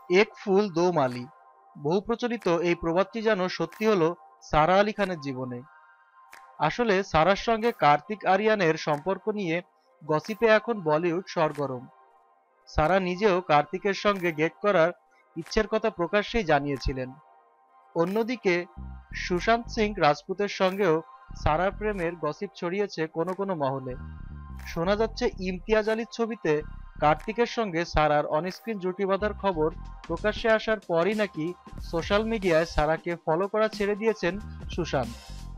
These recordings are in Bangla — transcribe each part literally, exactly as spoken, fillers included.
এক ফুল দো মালি। বহু প্রচলিত এই প্রবাদটি যেন সত্যি হলো সারা আলী খানের জীবনে। আসলে সারার সঙ্গে কার্তিক আরিয়ানের সম্পর্ক নিয়ে গসিপে এখন বলিউড সরগরম। সারা নিজেও কার্তিকের সঙ্গে ডেট করার ইচ্ছের কথা প্রকাশ্যেই জানিয়েছিলেন। অন্যদিকে সুশান্ত সিং রাজপুতের সঙ্গেও সারার প্রেমের গসিপ ছড়িয়েছে কোনো কোনো মহলে। শোনা যাচ্ছে ইমতিয়াজ আলীর ছবিতে কার্তিকের সঙ্গে সারার অনস্ক্রিন জুটি বাঁধার খবর প্রকাশ্যে আসার পরই নাকি সোশ্যাল মিডিয়ায় সারাকে ফলো করা ছেড়ে দিয়েছেন সুশান্ত।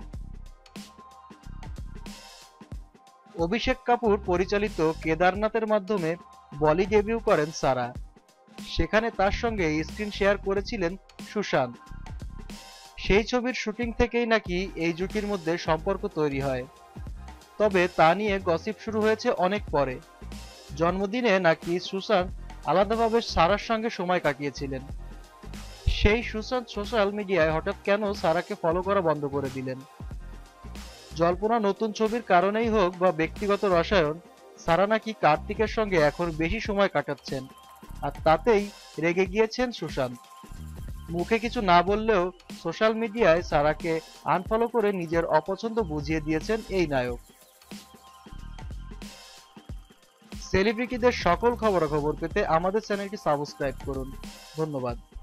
অভিষেক কাপুর পরিচালিত কেদারনাথের মাধ্যমে বলি ডেবিউ করেন সারা। সেখানে তার সঙ্গে স্ক্রিন শেয়ার করেছিলেন সুশান্ত। সেই ছবির শুটিং থেকেই নাকি এই জুটির মধ্যে সম্পর্ক তৈরি হয়। তবে তা নিয়ে গসিপ শুরু হয়েছে অনেক পরে। জন্মদিনে নাকি সুশান্ত আলাদাভাবে সারার সঙ্গে সময় কাটিয়েছিলেন। সেই সুশান্ত সোশ্যাল মিডিয়ায় হঠাৎ কেন সারাকে ফলো করা বন্ধ করে দিলেন? জল্পনা নতুন ছবির কারণেই হোক বা ব্যক্তিগত রসায়ন, সারা নাকি কার্তিকের সঙ্গে এখন বেশি সময় কাটাচ্ছেন, আর তাতেই রেগে গিয়েছেন সুশান্ত। মুখে কিছু না বললেও সোশ্যাল মিডিয়ায় সারাকে আনফলো করে নিজের অপছন্দ বুঝিয়ে দিয়েছেন এই নায়ক। সেলিব্রিটিদের সকল খবরাখবর পেতে আমাদের চ্যানেলটি সাবস্ক্রাইব করুন। ধন্যবাদ।